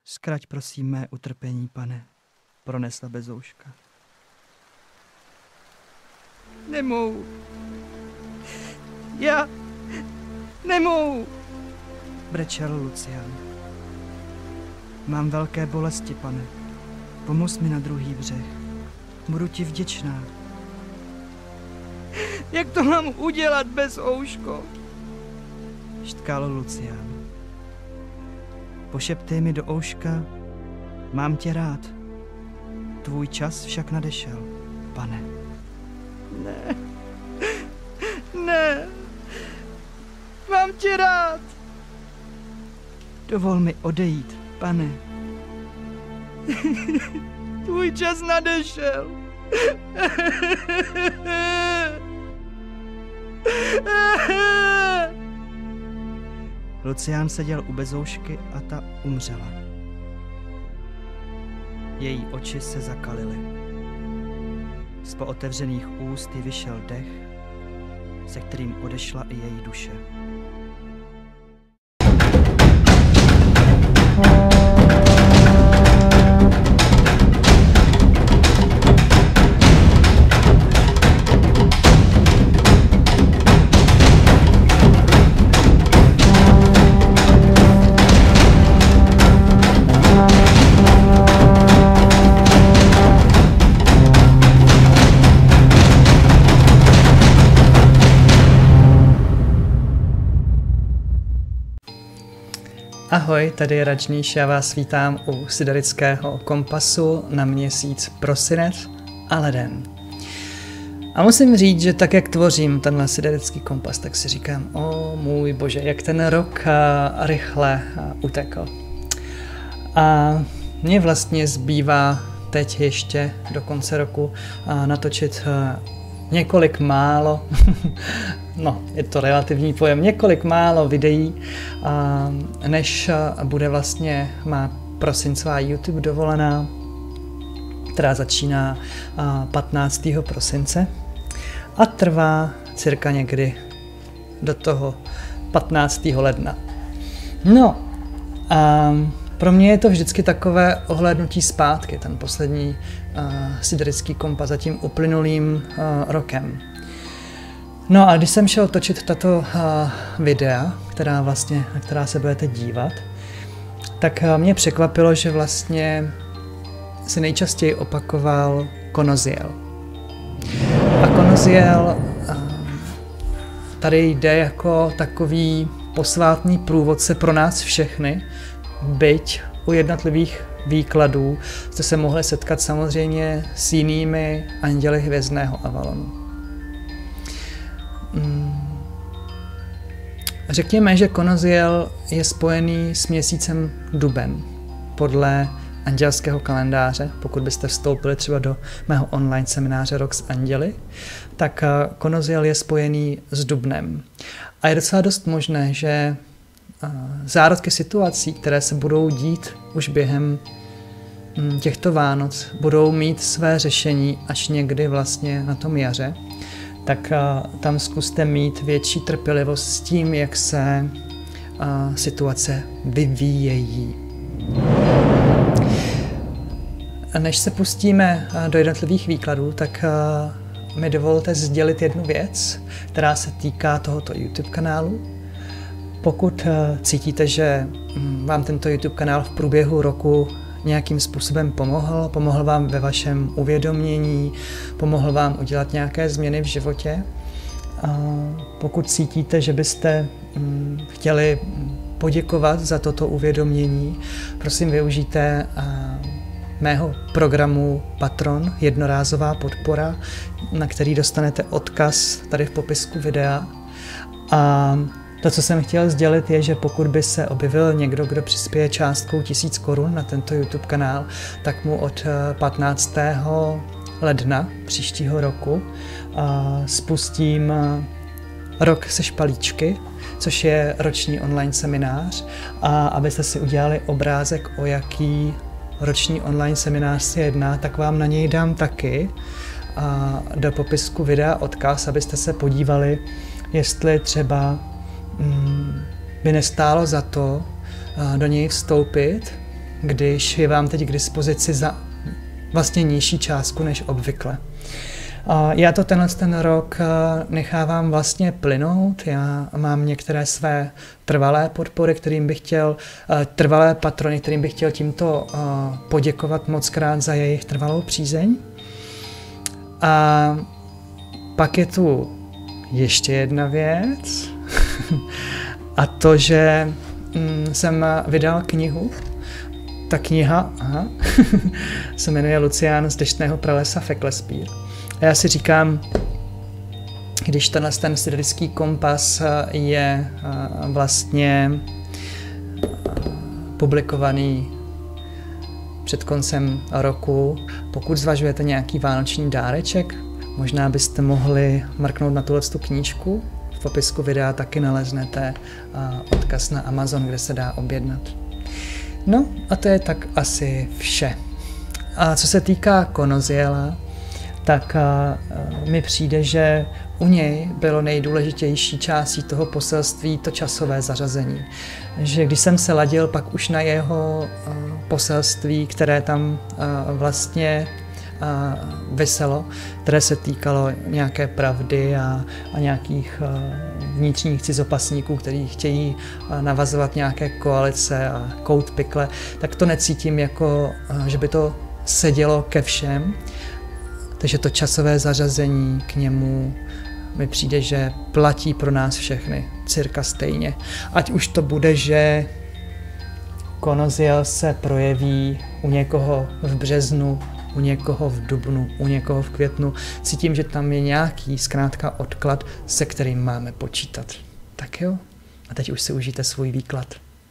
Zkrať prosím mé utrpení, Pane, pronesla Bezouška. Nemůžu. Já nemůžu, brečel Lucián. Mám velké bolesti, Pane. Pomoz mi na druhý břeh. Budu ti vděčná. Jak to mám udělat, Bezouško? Štkal Lucián. Pošeptej mi do ouška, mám tě rád. Tvůj čas však nadešel, Pane. Ne, ne, mám tě rád. Dovol mi odejít, Pane. Tvůj čas nadešel. Lucián seděl u Bezoušky a ta umřela. Její oči se zakalily. Z pootevřených úst jí vyšel dech, se kterým odešla i její duše. Ahoj, tady je Radžníš, já vás vítám u Siderického kompasu na měsíc prosinec a leden. A musím říct, že tak, jak tvořím tenhle Siderický kompas, tak si říkám, o můj bože, jak ten rok rychle utekl. A mně vlastně zbývá teď ještě do konce roku natočit několik málo, no, je to relativní pojem, několik málo videí, než bude vlastně má prosincová YouTube dovolená, která začíná 15. prosince a trvá cirka někdy do toho 15. ledna. No, pro mě je to vždycky takové ohlédnutí zpátky, ten poslední Siderický kompas za tím uplynulým rokem. No a když jsem šel točit tato videa, na která se budete dívat, tak mě překvapilo, že vlastně se nejčastěji opakoval Konoziel. A Konoziel tady jde jako takový posvátný průvodce pro nás všechny, byť u jednotlivých výkladů jste se mohli setkat samozřejmě s jinými anděli hvězdného Avalonu. Řekněme, že Konoziel je spojený s měsícem duben podle andělského kalendáře. Pokud byste vstoupili třeba do mého online semináře Rok s anděli, tak Konoziel je spojený s dubnem. A je docela dost možné, že zárodky situací, které se budou dít už během těchto Vánoc, budou mít své řešení až někdy vlastně na tom jaře, tak tam zkuste mít větší trpělivost s tím, jak se situace vyvíjejí. Než se pustíme do jednotlivých výkladů, tak mi dovolte sdělit jednu věc, která se týká tohoto YouTube kanálu. Pokud cítíte, že vám tento YouTube kanál v průběhu roku nějakým způsobem pomohl vám ve vašem uvědomění, pomohl vám udělat nějaké změny v životě, pokud cítíte, že byste chtěli poděkovat za toto uvědomění, prosím využijte mého programu Patron, jednorázová podpora, na který dostanete odkaz tady v popisku videa. A to, co jsem chtěl sdělit, je, že pokud by se objevil někdo, kdo přispěje částkou 1000 korun na tento YouTube kanál, tak mu od 15. ledna příštího roku spustím Rok se špalíčky, což je roční online seminář. A abyste si udělali obrázek, o jaký roční online seminář se jedná, tak vám na něj dám taky do popisku videa odkaz, abyste se podívali, jestli třeba by nestálo za to do něj vstoupit. když je vám teď k dispozici za vlastně nižší částku než obvykle. Já to ten rok nechávám vlastně plynout. Já mám některé své trvalé podpory, trvalé patrony, kterým bych chtěl tímto poděkovat moc krát za jejich trvalou přízeň. A pak je tu ještě jedna věc a to, že jsem vydal knihu. Ta kniha se jmenuje Lucián z deštného pralesa Feklespír. A já si říkám, když ten siderický kompas je vlastně publikovaný před koncem roku, pokud zvažujete nějaký vánoční dáreček, možná byste mohli mrknout na tuhletu knížku. V popisku videa taky naleznete odkaz na Amazon, kde se dá objednat. No a to je tak asi vše. A co se týká Konoziela, tak mi přijde, že u něj bylo nejdůležitější částí toho poselství to časové zařazení. Že když jsem se ladil pak už na jeho poselství, které tam vlastně viselo, které se týkalo nějaké pravdy a nějakých vnitřních cizopasníků, kteří chtějí navazovat nějaké koalice a kout pikle, tak to necítím jako, že by to sedělo ke všem. Takže to časové zařazení k němu mi přijde, že platí pro nás všechny cirka stejně. Ať už to bude, že Konoziel se projeví u někoho v březnu, u někoho v dubnu, u někoho v květnu. Cítím, že tam je nějaký zkrátka odklad, se kterým máme počítat. Tak jo, a teď už si užijte svůj výklad.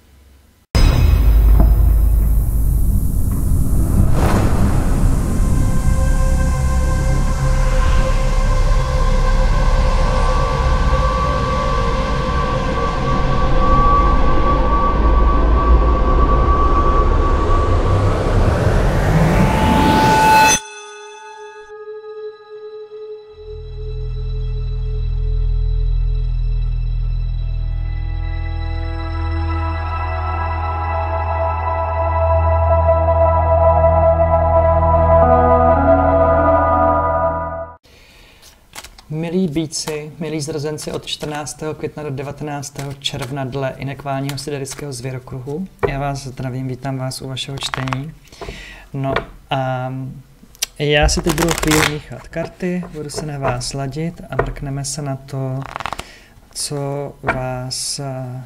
Milí býci, milí zrozenci od 14. května do 19. června dle inekválního siderického zvěrokruhu. Já vás zdravím, vítám vás u vašeho čtení. No a já si teď budu chvíli míchat karty, budu se na vás ladit a mrkneme se na to, co vás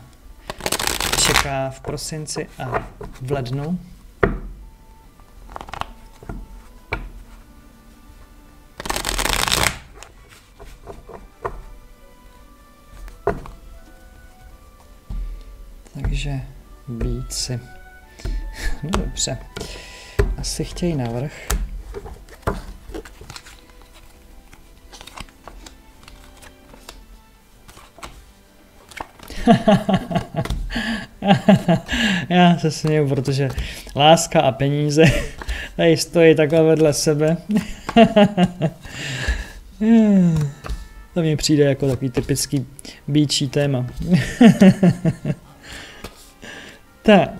čeká v prosinci a v lednu. Takže býci. No dobře. Asi chtějí navrch. Já se směju, protože láska a peníze tady stojí takhle vedle sebe. To mi přijde jako takový typický býčí téma. Tak,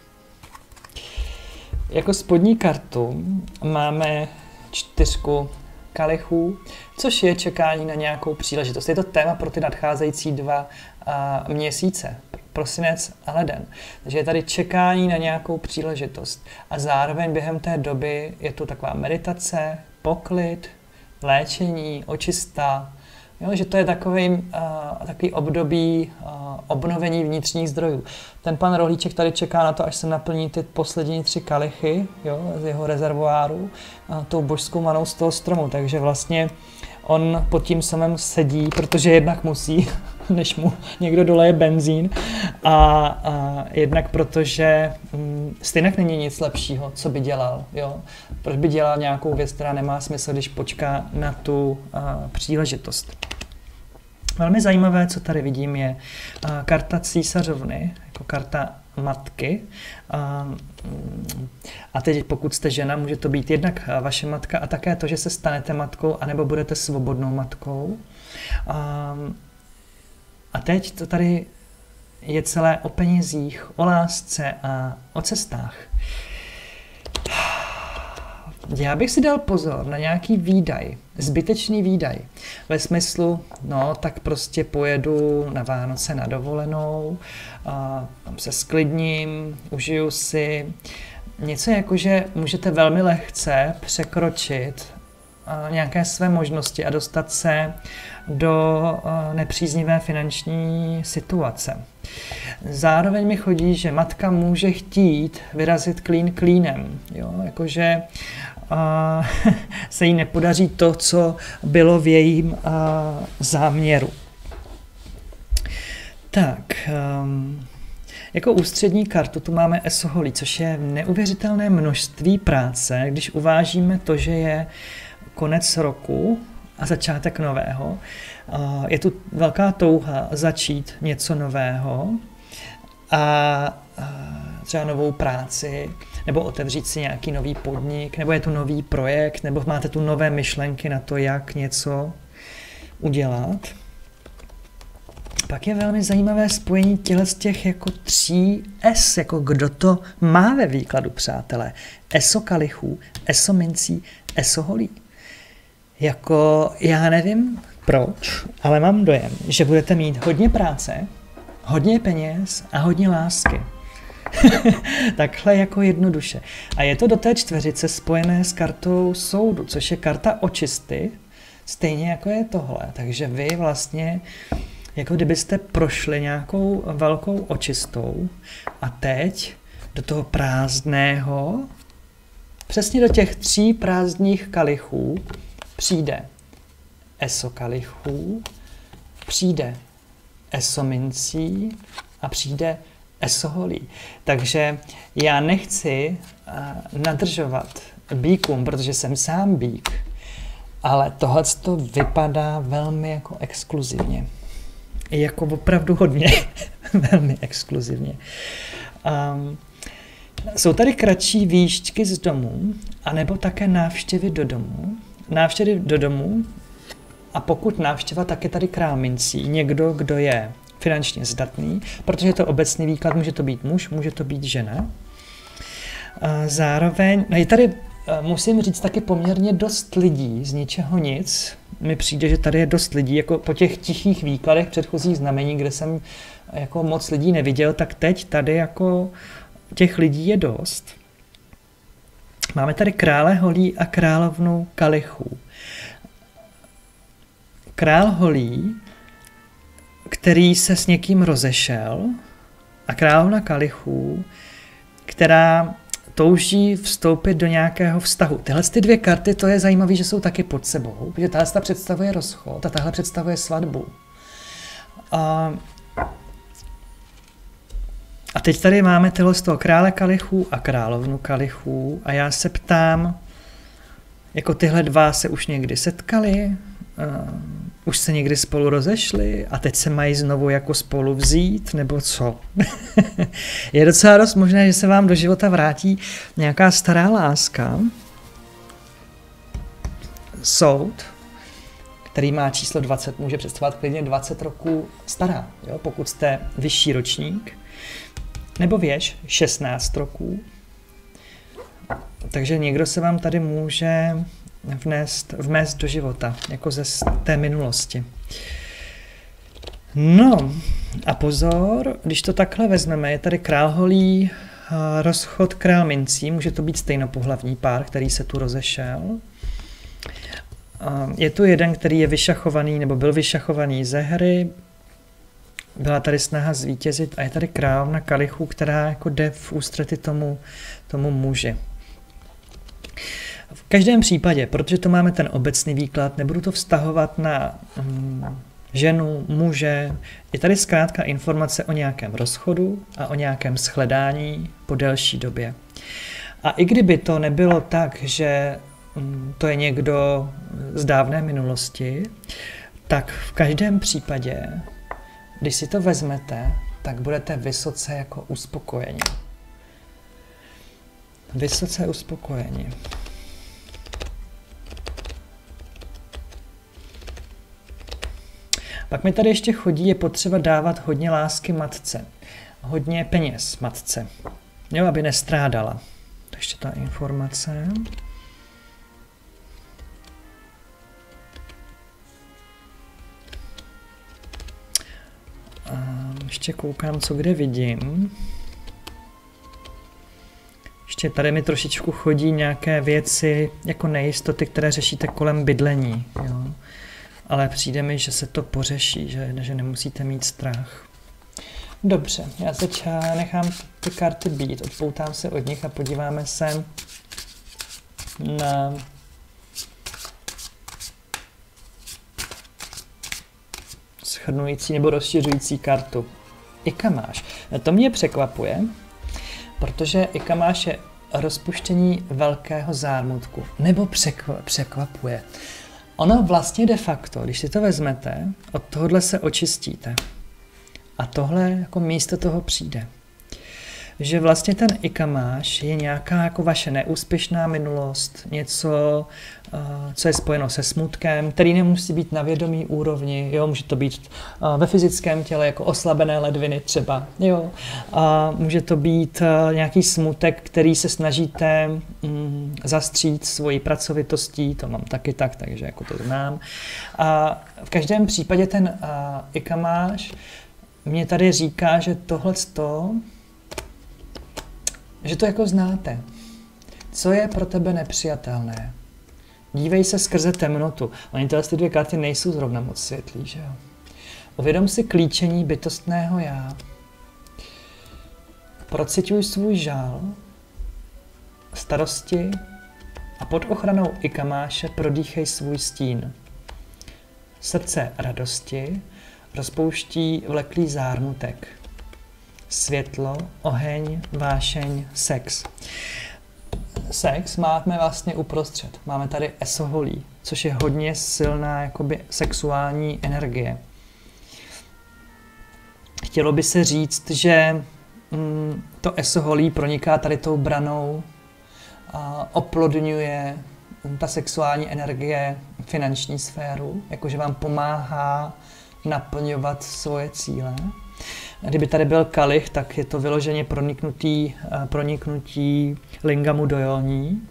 jako spodní kartu máme 4 kalichů, což je čekání na nějakou příležitost. Je to téma pro ty nadcházející 2 měsíce, prosinec a leden. Takže je tady čekání na nějakou příležitost. A zároveň během té doby je tu taková meditace, poklid, léčení, očista, jo, že to je takový období obnovení vnitřních zdrojů. Ten pan Rohlíček tady čeká na to, až se naplní ty poslední 3 kalichy, jo, z jeho rezervoáru, tou božskou manou z toho stromu. Takže vlastně on pod tím samem sedí, protože jednak musí, než mu někdo doleje benzín, a jednak protože stejně není nic lepšího, co by dělal. Jo? Proč by dělal nějakou věc, která nemá smysl, když počká na tu příležitost. Velmi zajímavé, co tady vidím, je karta císařovny, jako karta matky. A teď pokud jste žena, může to být jednak vaše matka a také to, že se stanete matkou, anebo budete svobodnou matkou. A teď to tady je celé o penězích, o lásce a o cestách. Já bych si dal pozor na nějaký výdaj, zbytečný výdaj. Ve smyslu, no tak prostě pojedu na Vánoce na dovolenou, tam se sklidním, užiju si. Něco jako, že můžete velmi lehce překročit nějaké své možnosti a dostat se do nepříznivé finanční situace. Zároveň mi chodí, že matka může chtít vyrazit klín klínem, jo? Jakože se jí nepodaří to, co bylo v jejím záměru. Tak, jako ústřední kartu tu máme esoholí, což je neuvěřitelné množství práce, když uvážíme to, že je konec roku a začátek nového. Je tu velká touha začít něco nového a třeba novou práci, nebo otevřít si nějaký nový podnik, nebo je tu nový projekt, nebo máte tu nové myšlenky na to, jak něco udělat. Pak je velmi zajímavé spojení z těch jako 3 S, jako kdo to má ve výkladu, přátelé. Eso kalichů, eso mincí, eso holí. Jako já nevím proč, ale mám dojem, že budete mít hodně práce, hodně peněz a hodně lásky. Takhle jako jednoduše. A je to do té čtveřice spojené s kartou soudu, což je karta očisty, stejně jako je tohle. Takže vy vlastně, jako kdybyste prošli nějakou velkou očistou a teď do toho prázdného, přesně do těch 3 prázdných kalichů přijde eso kalichů, přijde eso mincí a přijde eso holí. Takže já nechci nadržovat býkům, protože jsem sám býk, ale tohle to vypadá velmi jako exkluzivně. Jako opravdu hodně, velmi exkluzivně. Jsou tady kratší výjížďky z domů, anebo také návštěvy do domu. Návštěvy do domu a pokud návštěva, tak je tady král mincí. Někdo, kdo je finančně zdatný, protože je to obecný výklad, může to být muž, může to být žena. Zároveň, no je tady, musím říct, taky poměrně dost lidí, z ničeho nic. Mi přijde, že tady je dost lidí, jako po těch tichých výkladech předchozích znamení, kde jsem jako moc lidí neviděl, tak teď tady jako těch lidí je dost. Máme tady krále holí a královnu kalichů. Král holí, který se s někým rozešel, a královna kalichů, která touží vstoupit do nějakého vztahu. Tyhle 2 karty, to je zajímavé, že jsou taky pod sebou, protože tahle představuje rozchod a tahle představuje svatbu. A teď tady máme tyhle z toho krále kalichů a královnu kalichů a já se ptám, jako tyhle 2 se už někdy setkali, už se někdy spolu rozešli a teď se mají znovu jako spolu vzít, nebo co? Je docela dost možné, že se vám do života vrátí nějaká stará láska. Soud, který má číslo 20, může představovat klidně 20 roků stará, jo? Pokud jste vyšší ročník. Nebo věž, 16 roků. Takže někdo se vám tady může vnést do života, jako ze té minulosti. No a pozor, když to takhle vezmeme, je tady král holí, rozchod král mincí, může to být stejnopohlavní pár, který se tu rozešel. Je tu jeden, který je vyšachovaný, nebo byl vyšachovaný ze hry, byla tady snaha zvítězit a je tady královna kalichů, která jako jde v ústrety tomu muži. V každém případě, protože to máme ten obecný výklad, nebudu to vztahovat na ženu, muže, je tady zkrátka informace o nějakém rozchodu a o nějakém shledání po delší době. A i kdyby to nebylo tak, že to je někdo z dávné minulosti, tak v každém případě, když si to vezmete, tak budete vysoce jako uspokojeni. Vysoce uspokojeni. Pak mi tady ještě chodí, je potřeba dávat hodně lásky matce. Hodně peněz matce. Jo, aby nestrádala. To ještě ta informace. Ještě koukám, co kde vidím. Ještě tady mi trošičku chodí nějaké věci, jako nejistoty, které řešíte kolem bydlení. Jo. Ale přijde mi, že se to pořeší, že nemusíte mít strach. Dobře, já teď nechám ty karty být, odpoutám se od nich a podíváme se na shrnující nebo rozšiřující kartu. Ikamáš. To mě překvapuje, protože Ikamáš je rozpuštění velkého zármutku. Nebo překvapuje. Ono vlastně de facto, když si to vezmete, od tohohle se očistíte. A tohle jako místo toho přijde. Že vlastně ten Ikamáš je nějaká jako vaše neúspěšná minulost, něco, co je spojeno se smutkem, který nemusí být na vědomí úrovni, jo, může to být ve fyzickém těle, jako oslabené ledviny třeba, jo, může to být nějaký smutek, který se snažíte zastřít svojí pracovitostí, to mám taky tak, takže jako to znám. A v každém případě ten Ikamáš mě tady říká, že tohleto, že to jako znáte. Co je pro tebe nepřijatelné? Dívej se skrze temnotu. Oni tyhle dvě karty nejsou zrovna moc světlý, že jo? Uvědom si klíčení bytostného já. Procituj svůj žál, starosti a pod ochranou Ikamáše prodýchej svůj stín. Srdce radosti rozpouští vleklý zármutek. Světlo, oheň, vášeň, sex. Sex máme vlastně uprostřed. Máme tady esoholí, což je hodně silná jakoby sexuální energie. Chtělo by se říct, že to esoholí proniká tady tou branou, oplodňuje ta sexuální energie finanční sféru, jakože vám pomáhá naplňovat svoje cíle. Kdyby tady byl kalich, tak je to vyloženě proniknutí lingamu do jóní.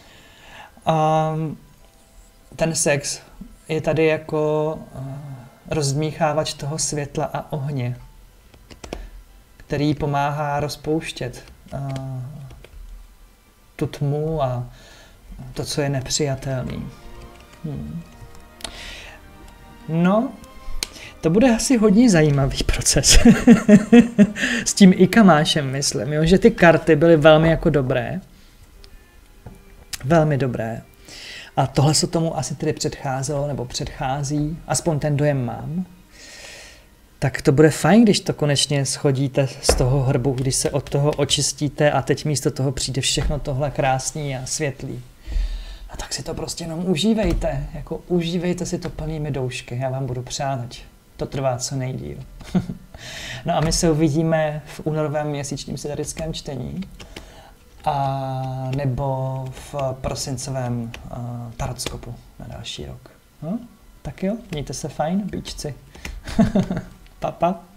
Ten sex je tady jako rozdmíchávač toho světla a ohně, který pomáhá rozpouštět tu tmu a to, co je nepřijatelný. No, to bude asi hodně zajímavý proces. S tím Ikamášem myslím, jo? Že ty karty byly velmi jako dobré. Velmi dobré. A tohle se tomu asi tedy předcházelo, nebo předchází, aspoň ten dojem mám. Tak to bude fajn, když to konečně schodíte z toho hrbu, když se od toho očistíte a teď místo toho přijde všechno tohle krásný a světlý. A tak si to prostě jenom užívejte, jako užívejte si to plnými doušky, já vám budu přát, ať to trvá co nejdýl. No a my se uvidíme v únorovém měsíčním siderickém čtení a nebo v prosincovém tarotskopu na další rok. No? Tak jo, mějte se fajn, bíčci. Pa, pa.